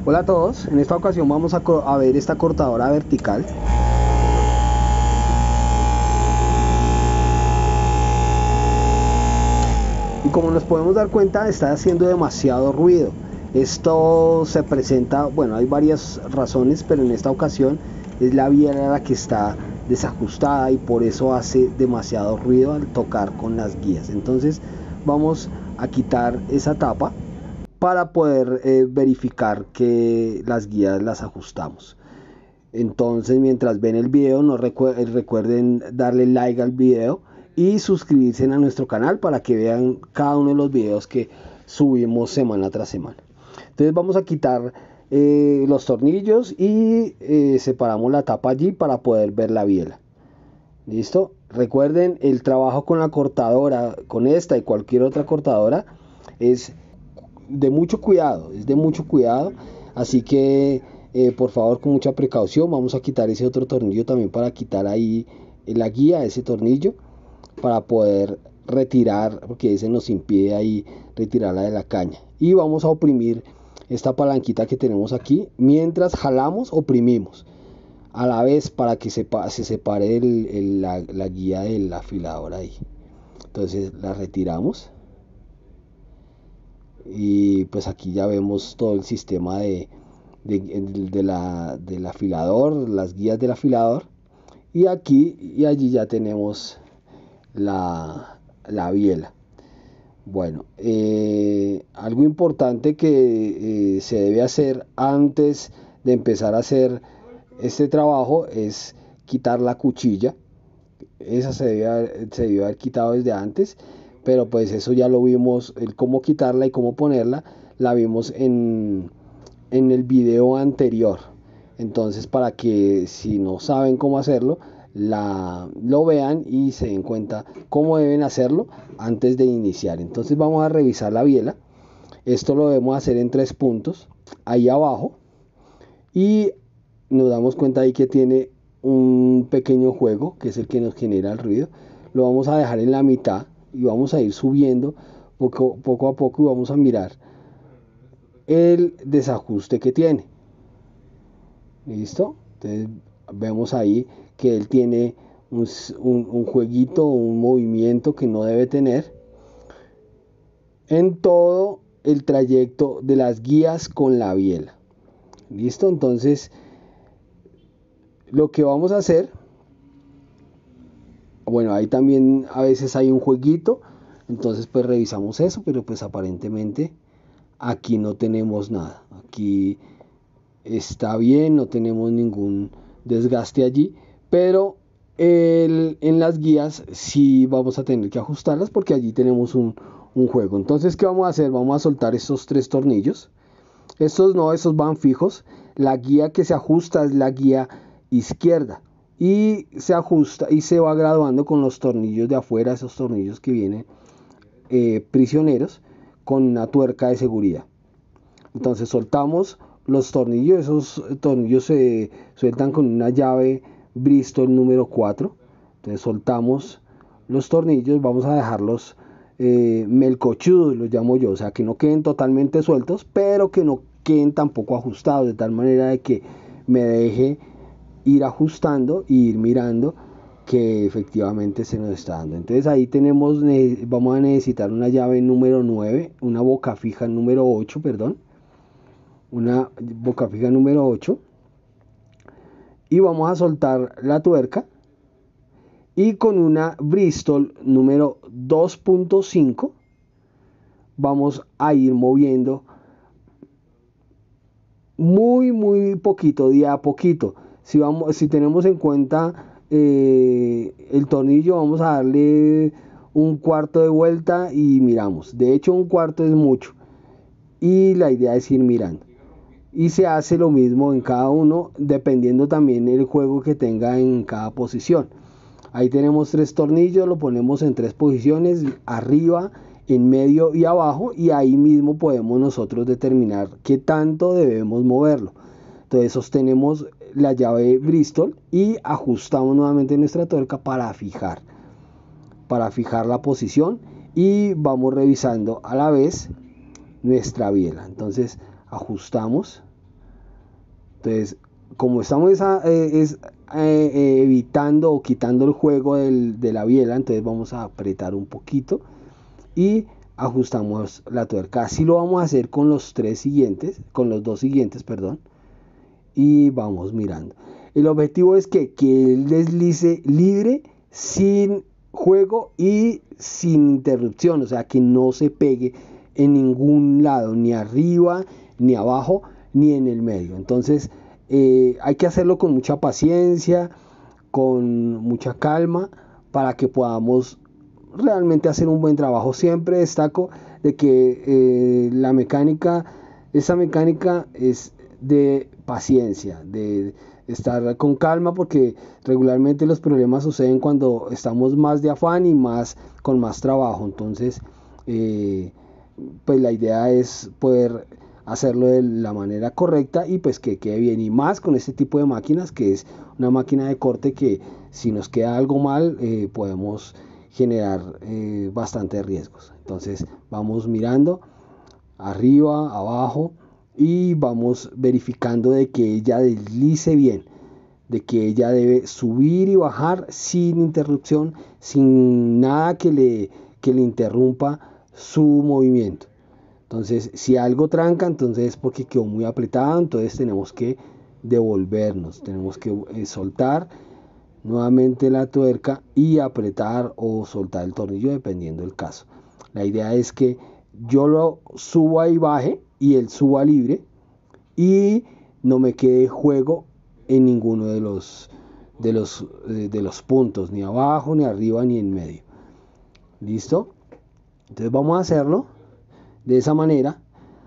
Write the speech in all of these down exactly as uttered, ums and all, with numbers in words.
Hola a todos, en esta ocasión vamos a, a ver esta cortadora vertical. Y como nos podemos dar cuenta, está haciendo demasiado ruido. Esto se presenta, bueno, hay varias razones, pero en esta ocasión es la biela la que está desajustada y por eso hace demasiado ruido al tocar con las guías. Entonces vamos a quitar esa tapa para poder eh, verificar que las guías las ajustamos. Entonces, mientras ven el video, no recu recuerden darle like al video y suscribirse a nuestro canal para que vean cada uno de los videos que subimos semana tras semana. Entonces vamos a quitar eh, los tornillos y eh, separamos la tapa allí para poder ver la biela. ¿Listo? Recuerden, el trabajo con la cortadora, con esta y cualquier otra cortadora, es de mucho cuidado, es de mucho cuidado, así que eh, por favor con mucha precaución. Vamos a quitar ese otro tornillo también para quitar ahí la guía, ese tornillo, para poder retirar, porque ese nos impide ahí retirarla de la caña. Y vamos a oprimir esta palanquita que tenemos aquí, mientras jalamos, oprimimos a la vez para que se, se separe el, el, la, la guía del afilador ahí. Entonces la retiramos. Y pues aquí ya vemos todo el sistema de, de, de la, del afilador, las guías del afilador, y aquí y allí ya tenemos la, la biela. Bueno, eh, algo importante que eh, se debe hacer antes de empezar a hacer este trabajo es quitar la cuchilla. Esa se debe haber, se debe haber quitado desde antes, pero pues eso ya lo vimos, el cómo quitarla y cómo ponerla, la vimos en, en el video anterior. Entonces, para que si no saben cómo hacerlo, la, lo vean y se den cuenta cómo deben hacerlo antes de iniciar. Entonces vamos a revisar la biela. Esto lo debemos hacer en tres puntos, ahí abajo, y nos damos cuenta ahí que tiene un pequeño juego, que es el que nos genera el ruido. Lo vamos a dejar en la mitad y vamos a ir subiendo poco, poco a poco y vamos a mirar el desajuste que tiene. ¿Listo? Entonces vemos ahí que él tiene un, un, un jueguito, un movimiento que no debe tener en todo el trayecto de las guías con la biela. ¿Listo? Entonces lo que vamos a hacer, bueno, ahí también a veces hay un jueguito, entonces pues revisamos eso, pero pues aparentemente aquí no tenemos nada, aquí está bien, no tenemos ningún desgaste allí, pero el, en las guías sí vamos a tener que ajustarlas porque allí tenemos un, un juego. Entonces, ¿qué vamos a hacer? Vamos a soltar estos tres tornillos, estos no, estos van fijos. La guía que se ajusta es la guía izquierda y se ajusta y se va graduando con los tornillos de afuera, esos tornillos que vienen eh, prisioneros con una tuerca de seguridad. Entonces soltamos los tornillos, esos tornillos se sueltan con una llave Bristol número cuatro. Entonces soltamos los tornillos, vamos a dejarlos eh, melcochudos, los llamo yo, o sea que no queden totalmente sueltos, pero que no queden tampoco ajustados, de tal manera de que me deje ir ajustando e ir mirando que efectivamente se nos está dando. Entonces ahí tenemos, vamos a necesitar una llave número nueve, una boca fija número ocho, perdón, una boca fija número ocho, y vamos a soltar la tuerca y con una Bristol número dos punto cinco vamos a ir moviendo muy muy poquito, de a poquito. Si, vamos, si tenemos en cuenta eh, el tornillo, vamos a darle un cuarto de vuelta y miramos. De hecho, un cuarto es mucho y la idea es ir mirando. Y se hace lo mismo en cada uno, dependiendo también el juego que tenga en cada posición. Ahí tenemos tres tornillos, lo ponemos en tres posiciones, arriba, en medio y abajo, y ahí mismo podemos nosotros determinar qué tanto debemos moverlo. Entonces sostenemos la llave Bristol y ajustamos nuevamente nuestra tuerca para fijar, para fijar la posición, y vamos revisando a la vez nuestra biela. Entonces ajustamos Entonces, como estamos esa, eh, es, eh, eh, evitando o quitando el juego del, de la biela, entonces vamos a apretar un poquito y ajustamos la tuerca. Así lo vamos a hacer con los tres siguientes, con los dos siguientes, perdón, y vamos mirando. El objetivo es que, que él deslice libre, sin juego y sin interrupción, o sea, que no se pegue en ningún lado, ni arriba, ni abajo, ni en el medio. Entonces, eh, hay que hacerlo con mucha paciencia, con mucha calma, para que podamos realmente hacer un buen trabajo. Siempre destaco de que eh, la mecánica, esa mecánica es de paciencia, de estar con calma, porque regularmente los problemas suceden cuando estamos más de afán y más con más trabajo. Entonces, eh, pues la idea es poder hacerlo de la manera correcta y pues que quede bien, y más con este tipo de máquinas, que es una máquina de corte que si nos queda algo mal eh, podemos generar eh, bastantes riesgos. Entonces vamos mirando arriba, abajo, y vamos verificando de que ella deslice bien, de que ella debe subir y bajar sin interrupción, sin nada que le, que le interrumpa su movimiento. Entonces, si algo tranca, entonces es porque quedó muy apretado, entonces tenemos que devolvernos, tenemos que eh, soltar nuevamente la tuerca y apretar o soltar el tornillo dependiendo del caso. La idea es que yo lo suba y baje y él suba libre y no me quede juego en ninguno de los, de los, de los puntos, ni abajo, ni arriba, ni en medio. ¿Listo? Entonces vamos a hacerlo de esa manera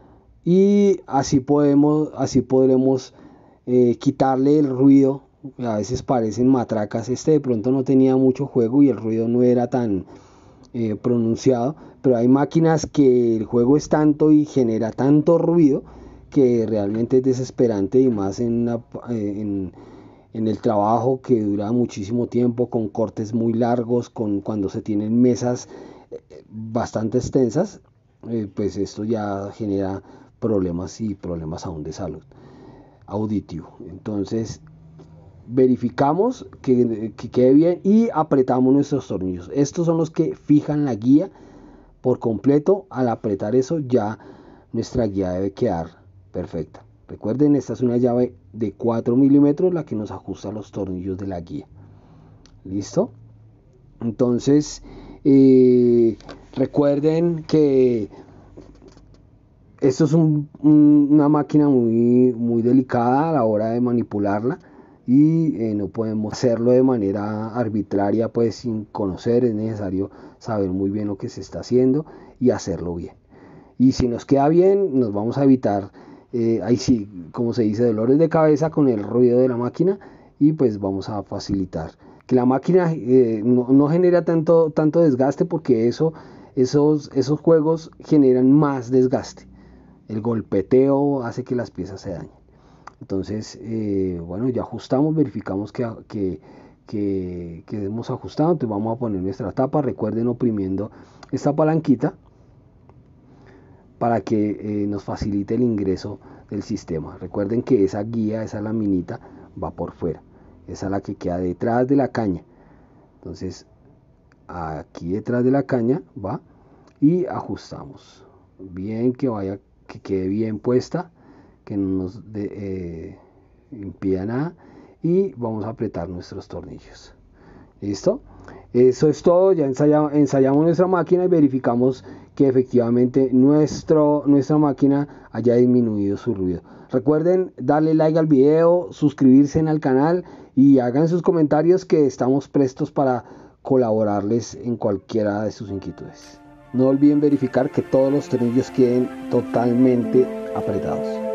y así podemos, así podremos eh, quitarle el ruido. A veces parecen matracas. Este de pronto no tenía mucho juego y el ruido no era tan eh, pronunciado, pero hay máquinas que el juego es tanto y genera tanto ruido que realmente es desesperante, y más en, una, eh, en, en el trabajo que dura muchísimo tiempo, con cortes muy largos, con cuando se tienen mesas eh, bastante extensas, eh, pues esto ya genera problemas y problemas aún de salud auditivo. Entonces verificamos que, que quede bien y apretamos nuestros tornillos. Estos son los que fijan la guía por completo. Al apretar eso ya nuestra guía debe quedar perfecta. Recuerden, esta es una llave de cuatro milímetros la que nos ajusta los tornillos de la guía. ¿Listo? Entonces eh, recuerden que esto es un, un, una máquina muy, muy delicada a la hora de manipularla, y eh, no podemos hacerlo de manera arbitraria, pues sin conocer. Es necesario saber muy bien lo que se está haciendo y hacerlo bien. Y si nos queda bien, nos vamos a evitar, eh, ahí sí, como se dice, dolores de cabeza con el ruido de la máquina, y pues vamos a facilitar que la máquina eh, no, no genera tanto, tanto desgaste, porque eso, esos, esos juegos generan más desgaste. El golpeteo hace que las piezas se dañen. Entonces, eh, bueno, ya ajustamos, verificamos que, que, que, que hemos ajustado. Entonces vamos a poner nuestra tapa. Recuerden, oprimiendo esta palanquita para que eh, nos facilite el ingreso del sistema. Recuerden que esa guía, esa laminita, va por fuera. Esa es la que queda detrás de la caña. Entonces, aquí detrás de la caña va, y ajustamos. Bien, que vaya, que quede bien puesta, que no nos de, eh, impida nada, y vamos a apretar nuestros tornillos. ¿Listo? Eso es todo. Ya ensayamos, ensayamos nuestra máquina y verificamos que efectivamente nuestro, nuestra máquina haya disminuido su ruido. Recuerden darle like al video, suscribirse al canal y hagan sus comentarios, que estamos prestos para colaborarles en cualquiera de sus inquietudes. No olviden verificar que todos los tornillos queden totalmente apretados.